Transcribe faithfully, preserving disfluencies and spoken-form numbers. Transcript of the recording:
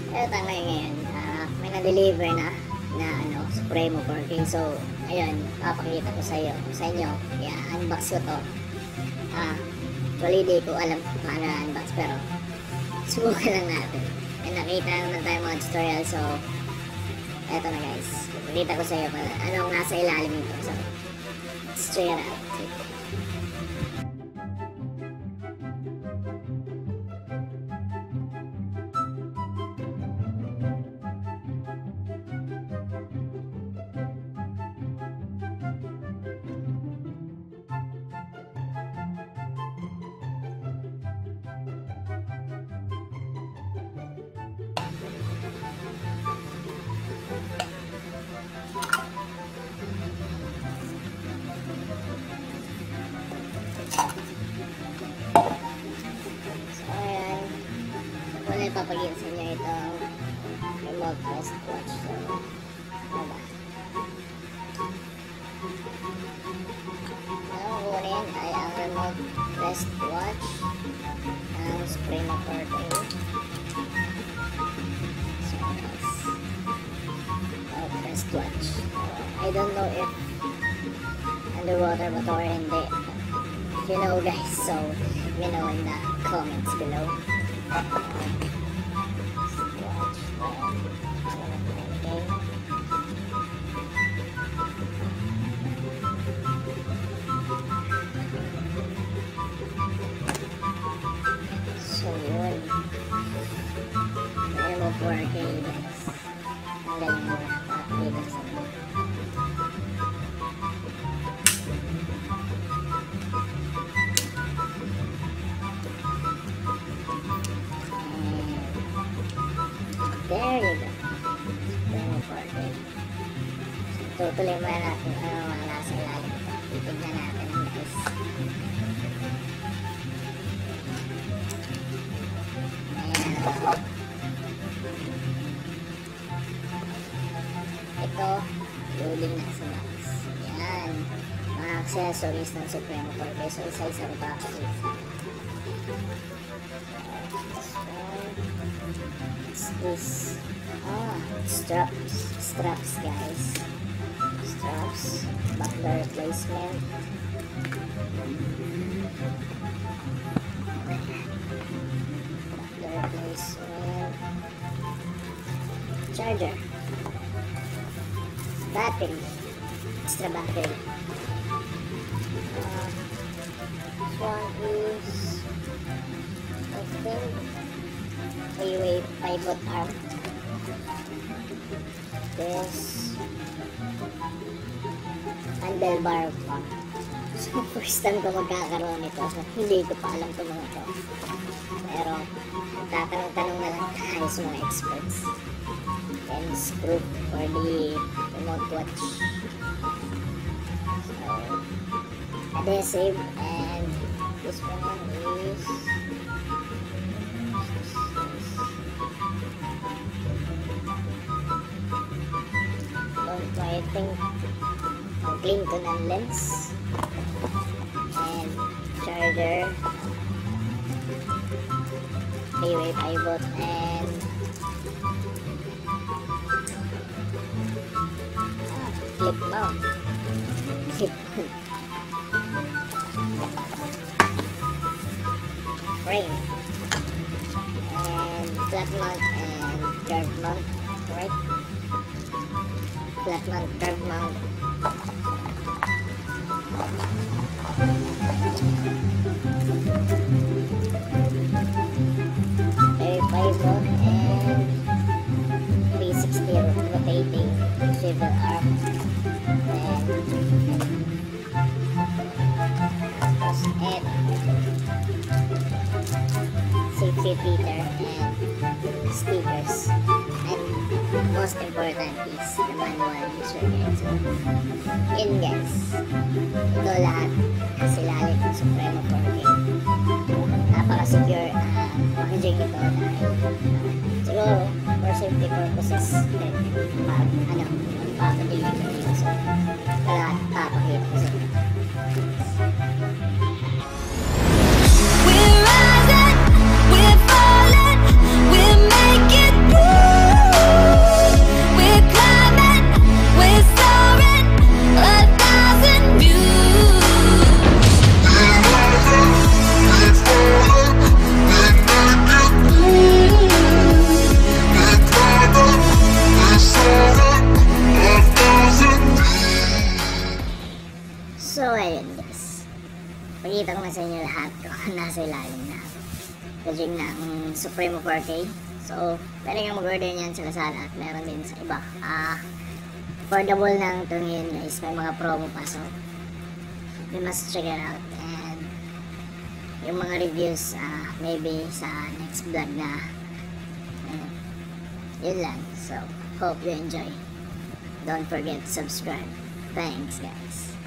Eto nga ngayon, uh, may na-deliver na na ano, Supremo four K. So, ayun, papakita ko sa iyo, sa inyo. I-unbox ko to. Ah, actually di ko alam kung paano unbox, pero subukan lang natin. And nakita naman tayo mga tutorial, so eto na guys. Pakita ko sa iyo kung anong nasa ilalim nito. So, let's try it out. Ipapagyan sa inyo itong remote wristwatch. So, diba? Ang kunin ay ang remote wristwatch ng Supremo four K. So, yes. Remote wristwatch. I don't know if underwater ba ito or hindi. If you know guys, so let me know in the comments below. So yun, kaya mo four K guys. Ang galing mo na pakita sa inyo. There you go. Supremo four K. So, tutuloy mo natin ano mga nasa ilalim ito. Titignan natin guys. Ito, loading na sa box. Yan. Mga accessories ng Supremo four K. So, isa-isang box. What's this? Ah, straps. Straps, guys. Straps. Buckler replacement. Buckler replacement. Charger. Battery. Extra battery. Uh, this one is, I think, three-way pivot arm. This handlebar pa. So, first time ko magkakaroon nito. So, hindi ko pa alam ito mga ito. Pero, tatanong-tanong na lang tayo sa mga experts. Then, screw for the remote watch. So, adhesive, and this one is I think ang clean ko ng lens and charger, three-way pivot, and ah, clip mount clip frame and flat mount and curved mount, right? Flat mount, curved mount. Air pivot and three sixty rotating swivel arm. And tapos and safety feature and stickers. And most important is the manual user guide. So, yun guys. Ito lahat kasi lalit ng Supremo four K. Napaka-secure uh, packaging ito dahil siguro for safety purposes then uh, ano, packaging ito dito. So, lahat papakita ko sa inyo. We're rising, we're falling, we're making moves. sa ilalim na kajing ng Supremo four K. So, pwede kang mag-order niyan sa Lazada at meron din sa iba. Ah, affordable lang ito ngayon guys. May mga promo pa. So, you must check it out. And yung mga reviews, ah, maybe sa next vlog na. And, yun lang. So, hope you enjoy. Don't forget to subscribe. Thanks guys.